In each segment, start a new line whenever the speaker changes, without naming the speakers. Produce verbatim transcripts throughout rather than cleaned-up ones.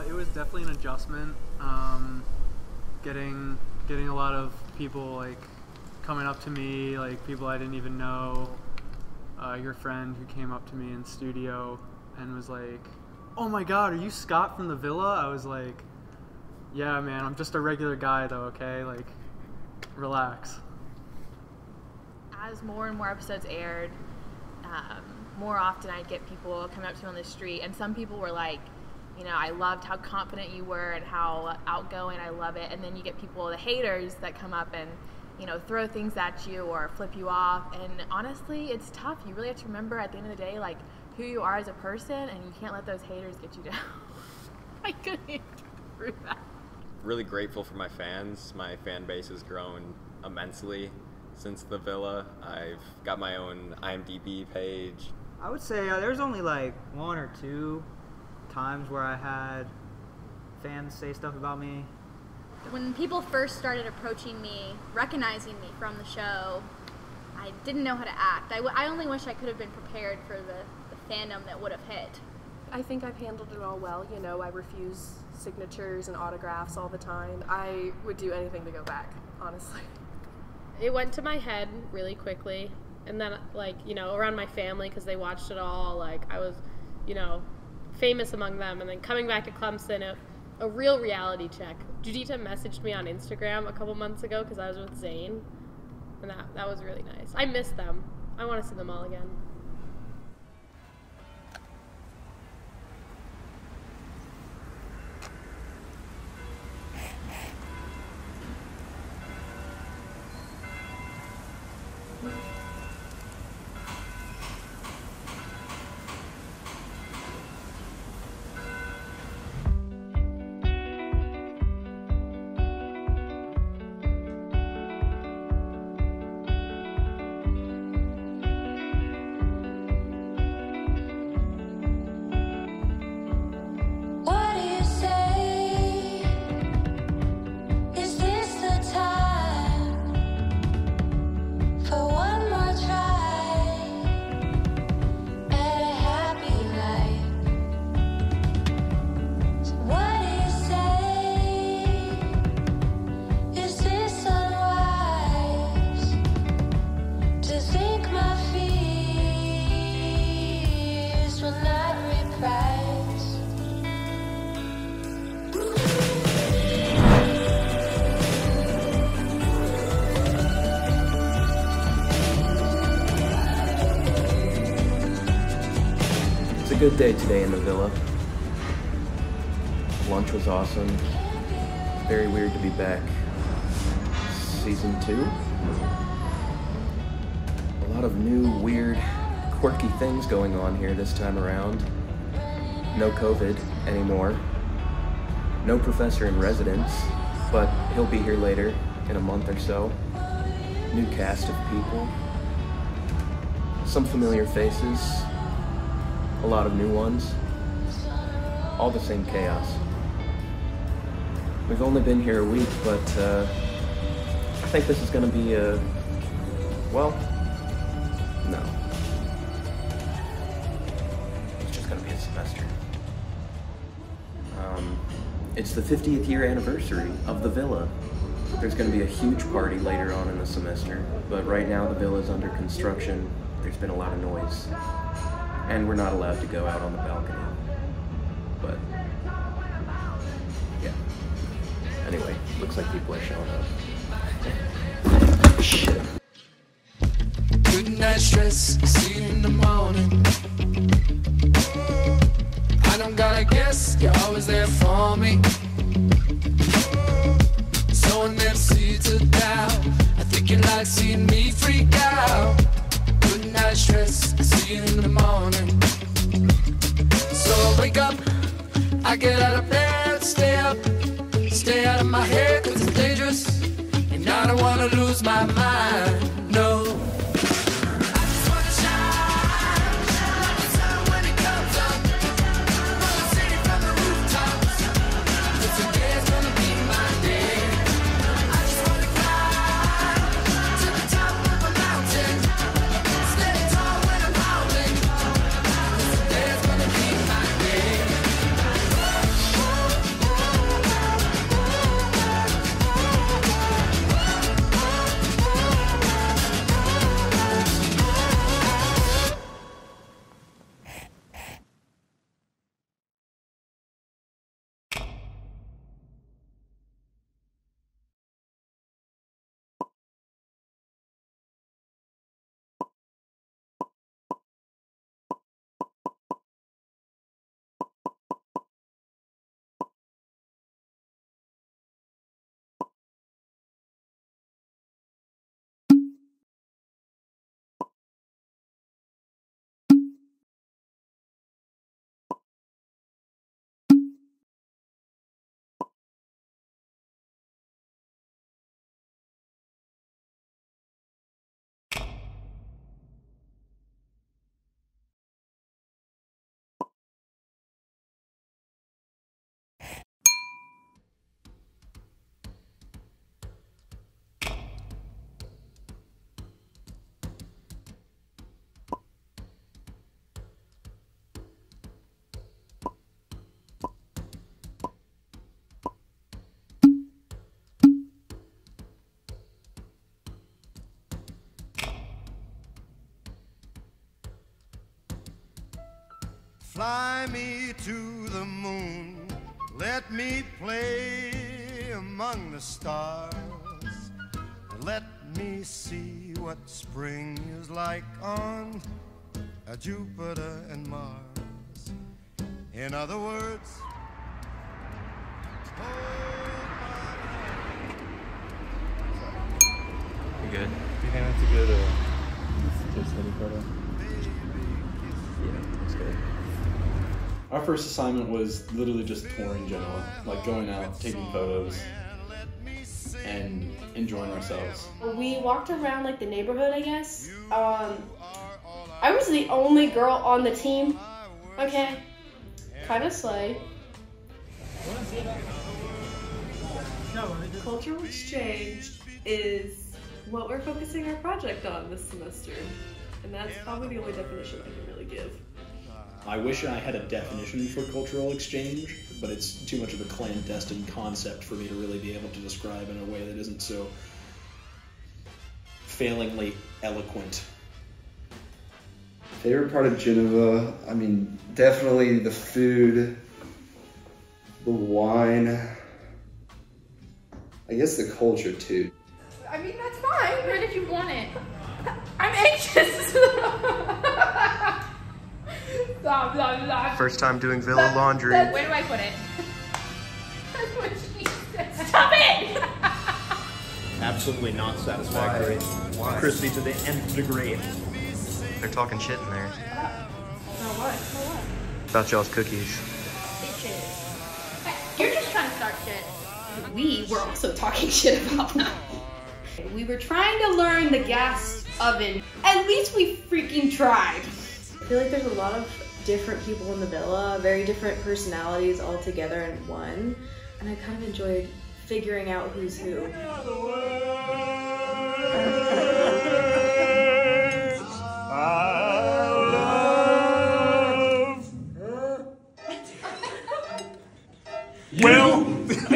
it was definitely an adjustment. Um, getting getting a lot of people like coming up to me, like people I didn't even know. Uh, your friend who came up to me in studio and was like, "Oh my God, are you Scott from the Villa?" I was like, "Yeah, man, I'm just a regular guy though, okay? Like, relax."
As more and more episodes aired, um, more often I'd get people coming up to me on the street, and some people were like, you know, I loved how confident you were and how outgoing, I love it. And then you get people, the haters, that come up and, you know, throw things at you or flip you off. And honestly, it's tough. You really have to remember at the end of the day, like, who you are as a person, and you can't let those haters get you down. I couldn't even prove that.
Really grateful for my fans. My fan base has grown immensely since the Villa. I've got my own I M D B page.
I would say uh, there's only like one or two times where I had fans say stuff about me.
When people first started approaching me, recognizing me from the show, I didn't know how to act. I, w I only wish I could have been prepared for the, the fandom that would have hit.
I think I've handled it all well. You know, I refuse signatures and autographs all the time. I would do anything to go back, honestly.
It went to my head really quickly, and then, like, you know, around my family, because they watched it all, like, I was, you know, famous among them. And then coming back at Clemson, a, a real reality check. Judita messaged me on Instagram a couple months ago because I was with Zane, and that, that was really nice. I miss them. I want to see them all again.
Good day today in the Villa. Lunch was awesome. Very weird to be back. Season two. A lot of new, weird, quirky things going on here this time around. No COVID anymore. No professor in residence, but he'll be here later in a month or so. New cast of people. Some familiar faces. A lot of new ones, all the same chaos. We've only been here a week, but uh, I think this is going to be a, well, no. It's just going to be a semester. Um, it's the fiftieth year anniversary of the Villa. There's going to be a huge party later on in the semester, but right now the Villa's under construction. There's been a lot of noise. And we're not allowed to go out on the balcony. But, yeah. Anyway, looks like people are showing up. Shit.
Good night stress, see you in the morning. I don't gotta guess, you're always there for me. Sowing them seeds of doubt. I think you like seeing me freak out. Good night stress, see you in the morning. So I wake up, I get out of bed, stay up, stay out of my head, cause it's dangerous, and I don't wanna lose my mind, no.
Fly me to the moon, let me play among the stars, let me see what spring is like on uh, Jupiter and Mars. In other words,
You good?
Do you think that's a good uh, case study photo?
Yeah, that's good.
Our first assignment was literally just touring Genoa, like going out, taking photos, and enjoying ourselves.
We walked around like the neighborhood, I guess. Um, I was the only girl on the team. Okay, kind of slay.
Cultural exchange is what we're focusing our project on this semester. And that's probably the only definition I can really give.
I wish I had a definition for cultural exchange, but it's too much of a clandestine concept for me to really be able to describe in a way that isn't so failingly eloquent.
Favorite part of Geneva, I mean, definitely the food, the wine, I guess the culture too.
I mean, that's fine. Where did you want it? I'm anxious. Stop, stop, stop.
First time doing villa laundry.
Where do I put it? That's what she said. Stop it!
Absolutely not satisfactory.
Why?
Crispy to the nth degree.
They're talking shit in there.
For what? For what?
About y'all's cookies.
Bitches. Hey, you're just trying to start shit.
We were also talking shit about them. We were trying to learn the gas oven. At least we freaking tried.
I feel like there's a lot of different people in the villa, very different personalities all together in one. And I kind of enjoyed figuring out who's who.
Well,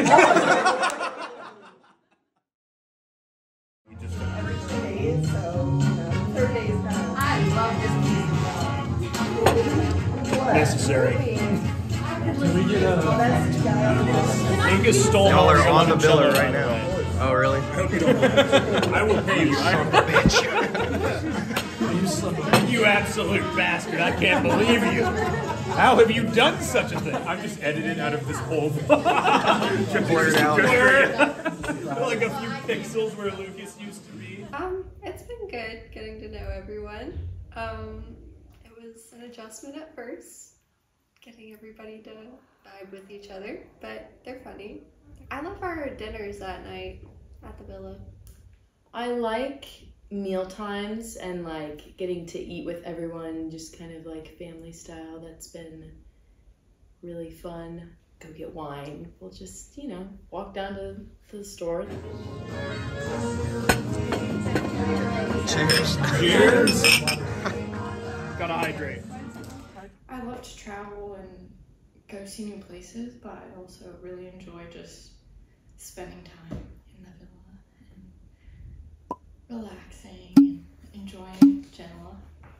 necessary. Can we get a Angus stole
Y'all are on the
limoncello
biller right now. Oh, really?
I will pay you.
Son of a bitch.
You son of a- You absolute bastard. I can't believe you. How have you done such a thing? I'm just edited out of this whole
Blurred out.
like a few pixels where Lucas used to be.
Um, it's been good getting to know everyone. Um, it was an adjustment at first, getting everybody to vibe with each other, but they're funny. I love our dinners at night at the villa.
I like meal times and like getting to eat with everyone, just kind of like family style. That's been really fun. Go get wine. We'll just, you know, walk down to, to the store.
Cheers.
Cheers. Gotta hydrate.
I love to travel and go see new places, but I also really enjoy just spending time in the villa and relaxing and enjoying Genoa.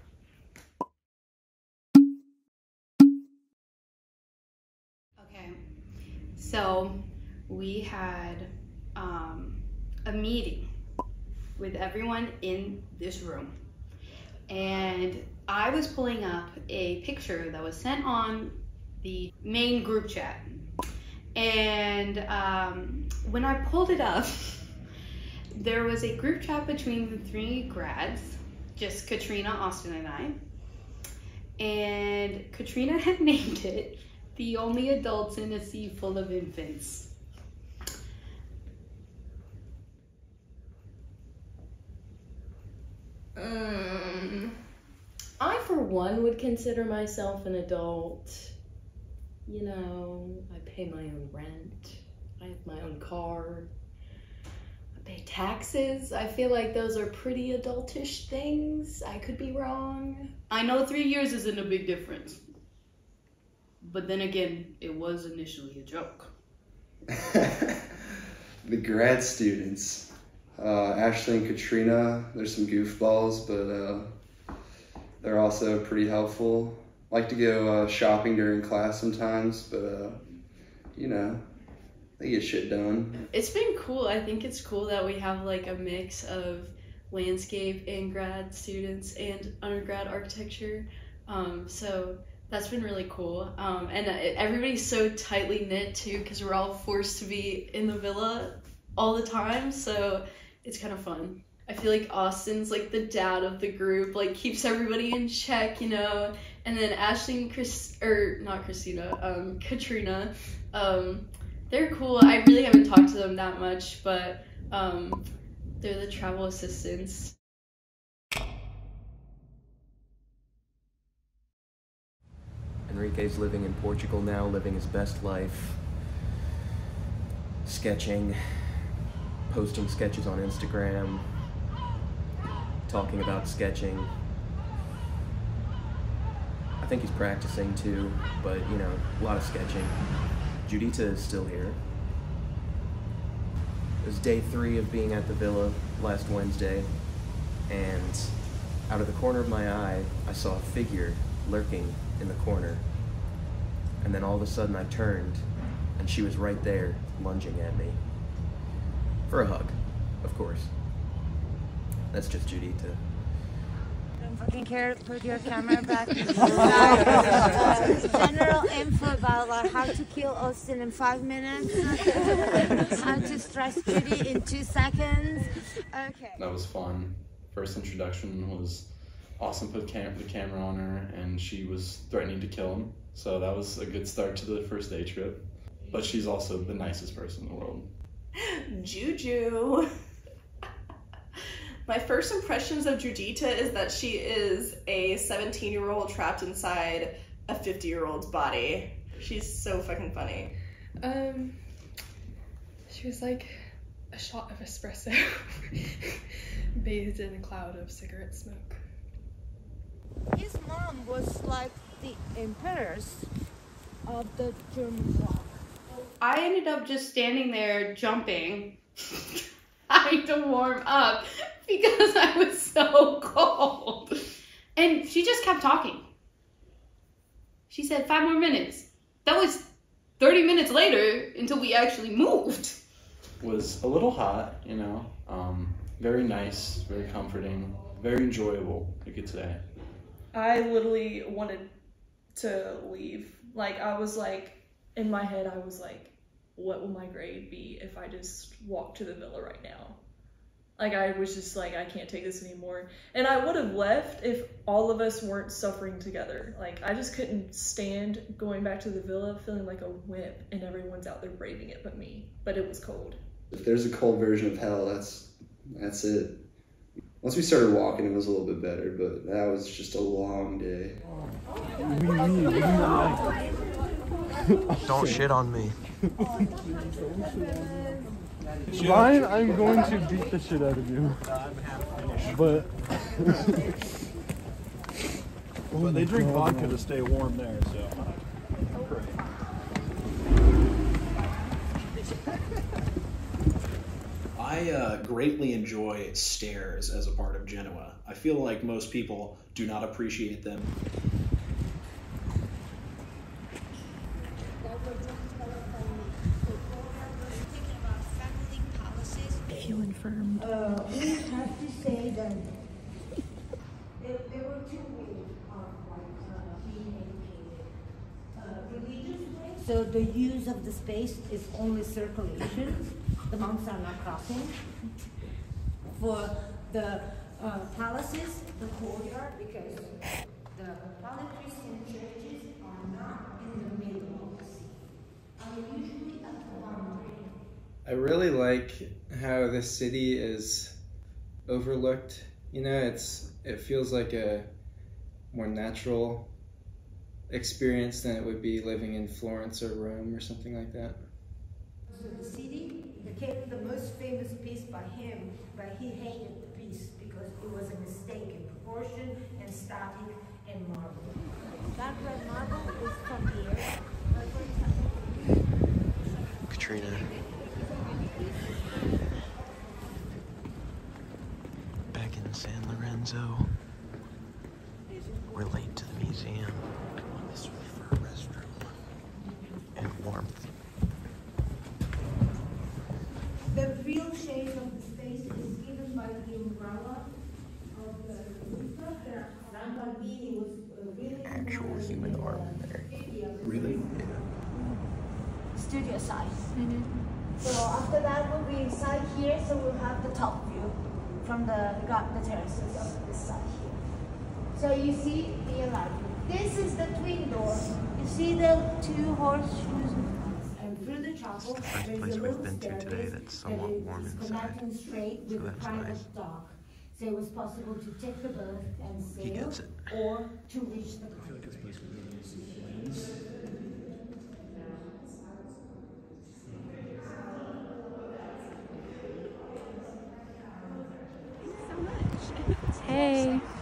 Okay, so we had um, a meeting with everyone in this room, and I was pulling up a picture that was sent on the main group chat, and um, when I pulled it up, there was a group chat between the three grads, just Katrina, Austin, and I, and Katrina had named it "The Only Adults in a Sea Full of Infants."
Um, I, for one, would consider myself an adult. You know, I pay my own rent. I have my own car. I pay taxes. I feel like those are pretty adultish things. I could be wrong.
I know three years isn't a big difference, but then again, it was initially a joke.
The grad students, uh, Ashley and Katrina, there's some goofballs, but uh, they're also pretty helpful. like to go uh, shopping during class sometimes, but uh, you know, they get shit done.
It's been cool. I think it's cool that we have like a mix of landscape and grad students and undergrad architecture. Um, so that's been really cool. Um, and everybody's so tightly knit too, because we're all forced to be in the villa all the time. So it's kind of fun. I feel like Austin's like the dad of the group, like keeps everybody in check, you know. And then Ashley and Chris, or not Christina, um, Katrina, um, they're cool. I really haven't talked to them that much, but um, they're the travel assistants.
Enrique's living in Portugal now, living his best life, sketching, posting sketches on Instagram, talking about sketching. I think he's practicing too, but you know, a lot of sketching. Judita is still here. It was day three of being at the villa last Wednesday, and out of the corner of my eye, I saw a figure lurking in the corner. And then all of a sudden I turned, and she was right there, lunging at me. For a hug, of course. That's just Judita.
Don't fucking care, put your camera back. uh, general info about like, how to kill Austin in five minutes. How to stress Judy in two seconds. Okay.
That was fun. First introduction was Austin put cam the camera on her and she was threatening to kill him. So that was a good start to the first day trip. But she's also the nicest person in the world.
Juju. My first impressions of Judita is that she is a seventeen year old trapped inside a fifty year old's body. She's so fucking funny.
Um, she was like a shot of espresso bathed in a cloud of cigarette smoke.
His mom was like the empress of the German bloc.
I ended up just standing there jumping, trying to warm up because I was so cold. And she just kept talking. She said five more minutes. That was thirty minutes later until we actually moved.
Was a little hot, you know, um, very nice, very comforting, very enjoyable, you could say.
I literally wanted to leave. Like, I was like, in my head, I was like, what will my grade be if I just walk to the villa right now? Like, I was just like, I can't take this anymore. And I would have left if all of us weren't suffering together. Like, I just couldn't stand going back to the villa feeling like a wimp and everyone's out there braving it but me. But it was cold.
If there's a cold version of hell, that's that's it. Once we started walking, it was a little bit better, but that was just a long day.
Don't shit on me.
Ryan, I'm going to beat the shit out of you. But,
but they drink vodka to stay warm there, so. Great.
I uh, greatly enjoy stairs as a part of Genoa. I feel like most people do not appreciate them.
If you infirmed. Uh, we have to say that there, there were two ways of like, uh, being educated. Uh, religious way, so the use of the space is only circulation. The monks are not crossing. For the uh, palaces, the courtyard, because the polychristian churches are not in the middle of the sea. I mean, usually at the boundary.
I really like how the city is overlooked. You know, it's it feels like a more natural experience than it would be living in Florence or Rome or something like that.
So the city became the most famous piece by him, but he hated the piece because it was a mistake in proportion and static and marble. That red marble is from here.
Katrina. Back in San Lorenzo. We're late to the museum.
real shape of the space is given by the umbrella of the rooftop. Lamborghini was uh, really
Actual human arm in there.
Really?
Yeah.
Studio side. Mm-hmm. So after that we'll be inside here, so we'll have the top view from the the terraces of this side here. So you see the light. This is the twin door. You see the two horseshoes. And through the chapel,
First place we've been to today that's somewhat warm inside.
Straight with
So
a
that's
private
nice.
dock. So it was possible to take the boat and sail,
He gets it.
or to reach the coast.
Hey.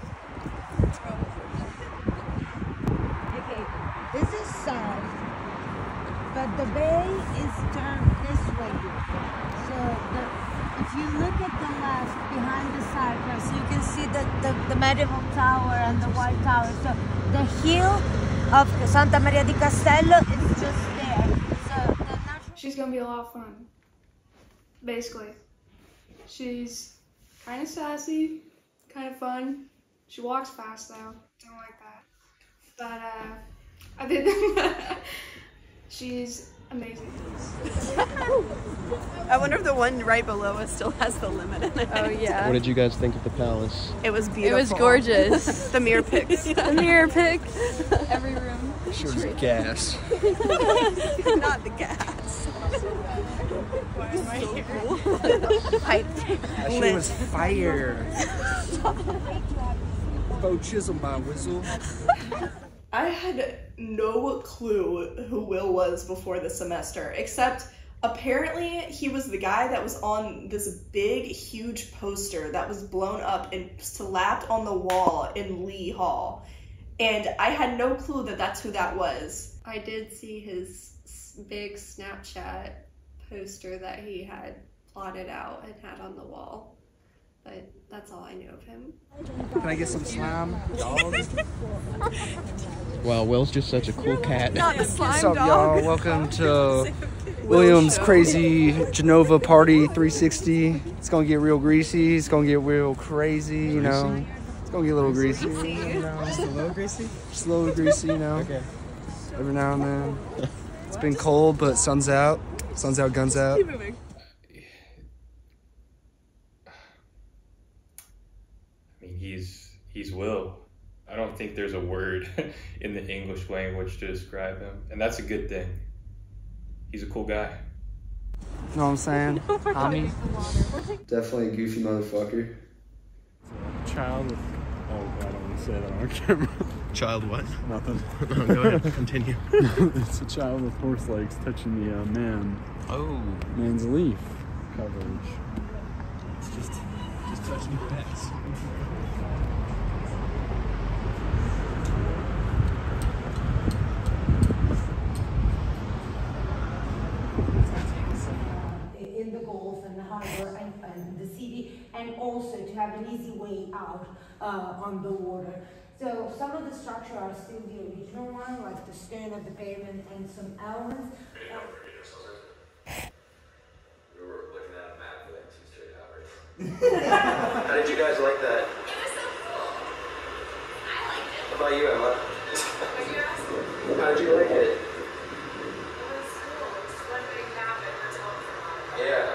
Okay, this is south, but the bay is turned this way. So the, if you look at the left behind the cypress, you can see the, the, the medieval tower and the white tower. So the hill of Santa Maria di Castello is just there. So the natural
She's gonna be a lot of fun. Basically, she's kind of sassy, kind of fun. She walks fast though. Don't like that. But uh, other than that, she's amazing.
I wonder if the one right below us still has the limit in it.
Oh yeah.
What did you guys think of the palace?
It was beautiful.
It was gorgeous.
The mirror pics.
The mirror pics. Every room.
She was gas.
Not the gas. So cool. Pipe.
She was fire. Bo chisel my whistle.
I had no clue who Will was before the semester, except apparently he was the guy that was on this big, huge poster that was blown up and slapped on the wall in Lee Hall. And I had no clue that that's who that was.
I did see his s- big Snapchat poster that he had plotted out and had on the wall. But that's all I know of him.
Can I get some slime, dog?
Wow, Will's just such a cool cat.
Not the slime
What's up,
dog.
y'all? Welcome to William's crazy Genova Party three sixty. It's gonna get real greasy. It's gonna get real crazy, you know. It's gonna get a little greasy. You know?
Just a little greasy?
Just a little greasy, you know.
Okay.
Every now and then. It's been cold, but sun's out. Sun's out, guns out.
Keep moving.
I mean, he's he's Will. I don't think there's a word in the English language to describe him, and that's a good thing. He's a cool guy.
Know what I'm saying? Homie.
Definitely a goofy motherfucker.
Child with, oh, I don't want to say that on camera.
Child what?
Nothing.
No, go ahead, continue.
It's a child with horse legs touching the uh, man.
Oh.
Man's leaf coverage.
It's just, just touching your pets.
in the Gulf and the harbor and, and the city, and also to have an easy way out uh, on the water. So some of the structure are still the original one, like the stone of the pavement and some elements. Uh,
We were looking at a map for like two straight hours. How did you guys like that? How about you, Emma? How did you like it? Yeah.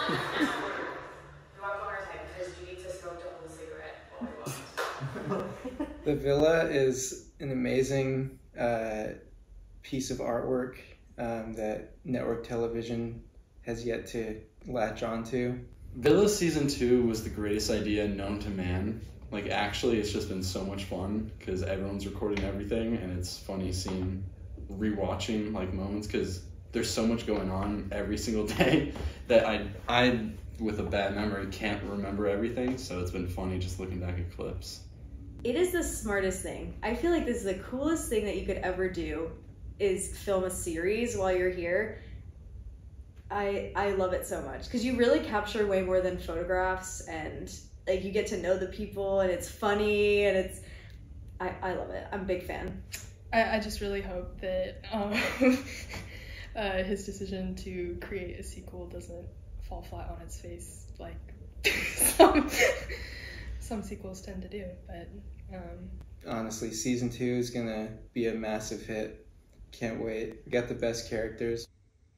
The villa is an amazing uh, piece of artwork um, that network television has yet to latch onto.
Villa season two was the greatest idea known to man. Like, actually, it's just been so much fun because everyone's recording everything, and it's funny seeing, rewatching like moments because there's so much going on every single day that I, I, with a bad memory, can't remember everything. So it's been funny just looking back at clips.
It is the smartest thing. I feel like this is the coolest thing that you could ever do is film a series while you're here. I I love it so much because you really capture way more than photographs, and like you get to know the people, and it's funny, and it's I, I love it. I'm a big fan.
I, I just really hope that um, uh, his decision to create a sequel doesn't fall flat on its face like some, some sequels tend to do. But um,
honestly, season two is gonna be a massive hit. Can't wait. We got the best characters.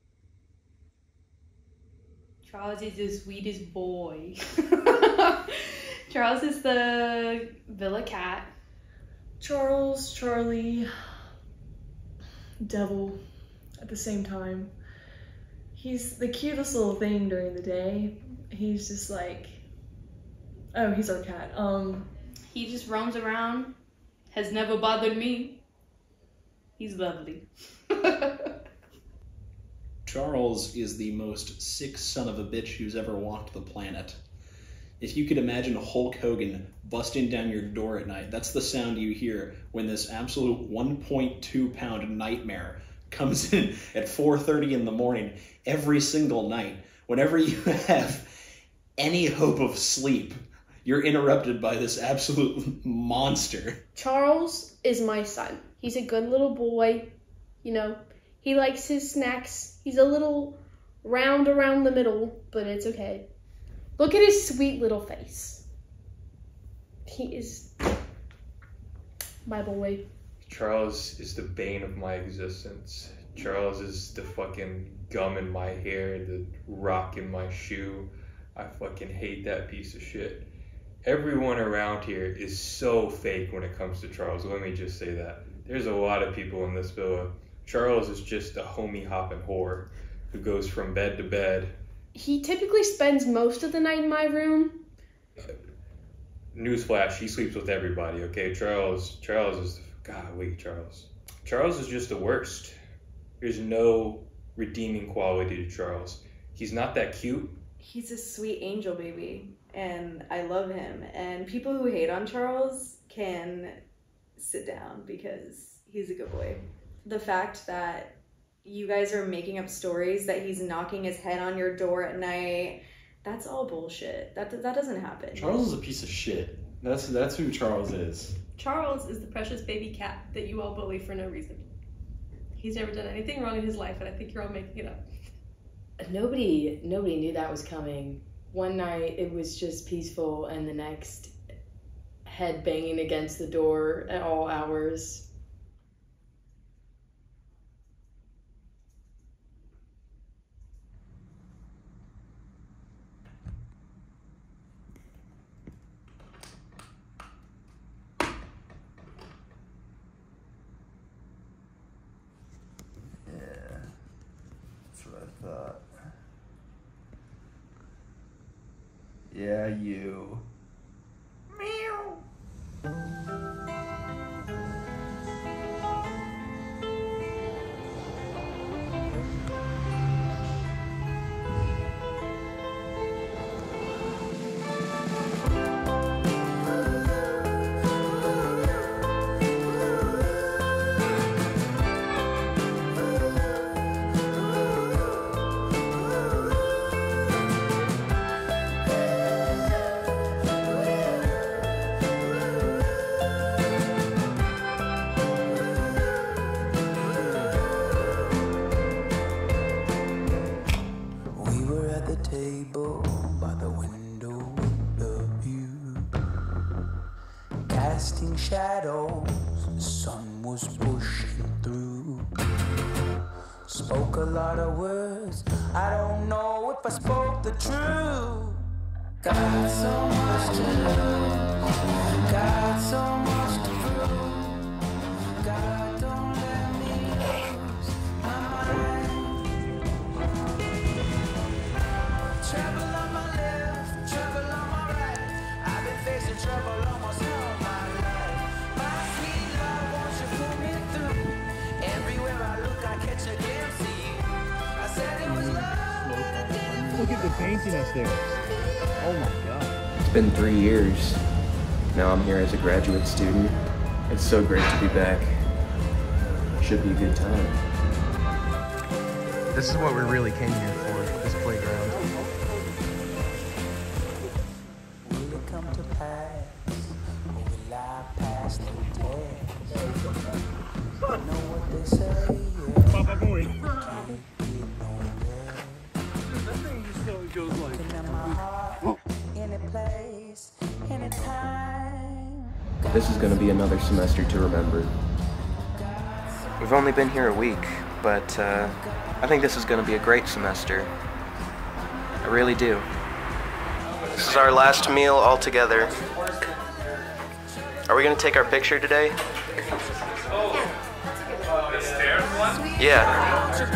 Charles is the sweetest boy. Charles is the villa cat.
Charles, Charlie, devil at the same time. He's the cutest little thing during the day. He's just like, oh, he's our cat. Um,
he just roams around. Has never bothered me. He's lovely.
Charles is the most sick son of a bitch who's ever walked the planet. If you could imagine Hulk Hogan busting down your door at night, that's the sound you hear when this absolute one point two pound nightmare comes in at four thirty in the morning every single night. Whenever you have any hope of sleep, you're interrupted by this absolute monster.
Charles is my son. He's a good little boy. You know, he likes his snacks. He's a little round around the middle, but it's okay. Look at his sweet little face. He is my boy.
Charles is the bane of my existence. Charles is the fucking gum in my hair, the rock in my shoe. I fucking hate that piece of shit. Everyone around here is so fake when it comes to Charles. Let me just say that. There's a lot of people in this villa. Charles is just a homie hopping whore who goes from bed to bed.
He typically spends most of the night in my room.
Newsflash, he sleeps with everybody, okay? Charles, Charles is, golly, Charles. Charles is just the worst. There's no redeeming quality to Charles. He's not that cute.
He's a sweet angel baby, and I love him. And people who hate on Charles can sit down because he's a good boy. The fact that you guys are making up stories that he's knocking his head on your door at night, that's all bullshit. That that doesn't happen.
Charles is a piece of shit. That's that's who Charles is.
Charles is the precious baby cat that you all bully for no reason. He's never done anything wrong in his life, and I think you're all making it up.
Nobody, nobody knew that was coming. One night it was just peaceful, and the next, head banging against the door at all hours.
Thought. Yeah, you. Meow.
Casting shadows, the sun was pushing through. Spoke a lot of words, I don't know if I spoke the truth. Got so much to lose, got so much to prove. God, don't let me lose my mind. Trouble on my left, trouble on my right. I've been facing trouble almost all my life. My sweet love, won't you pull me through? Everywhere I look, I catch a glimpse of you. I said it was love.
Look at the paintiness there. Oh my god.
It's been three years. Now I'm here as a graduate student. It's so great to be back. Should be a good time.
This is what we really came here for, this playground.
Will it come to pass? Or will I pass the test? You know what they say, yeah.
Papa boy.
Can't get no rest.
That thing just so
goes like.
This is going to be another semester to remember. We've only been here a week, but uh, I think this is going to be a great semester. I really do. This is our last meal all together. Are we going to take our picture today? Yeah.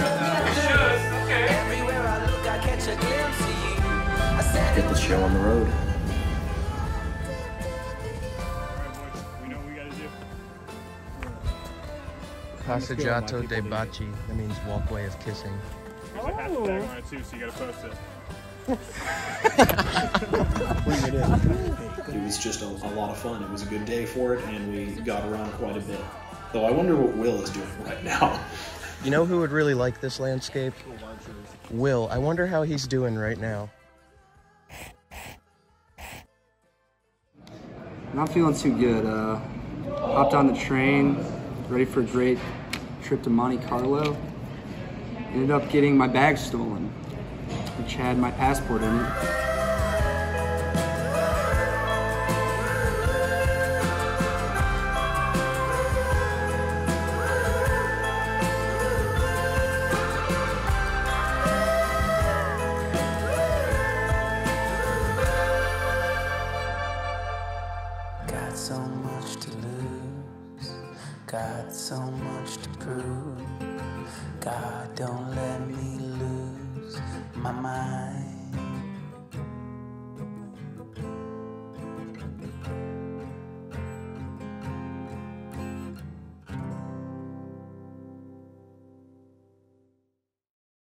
Let's get this show on the road.
Passeggiato dei baci. That means walkway of kissing.
There's a hashtag on it too, so you gotta post it.
Bring it in. It was just a, a lot of fun. It was a good day for it, and we got around quite a bit. Though I wonder what Will is doing right now.
You know who would really like this landscape? Will. I wonder how he's doing right now.
Not feeling too good. Uh, hopped on the train, ready for a great trip to Monte Carlo. Ended up getting my bag stolen, which had my passport in it.
Got so much to lose, got so much to prove. God, don't let me lose my mind.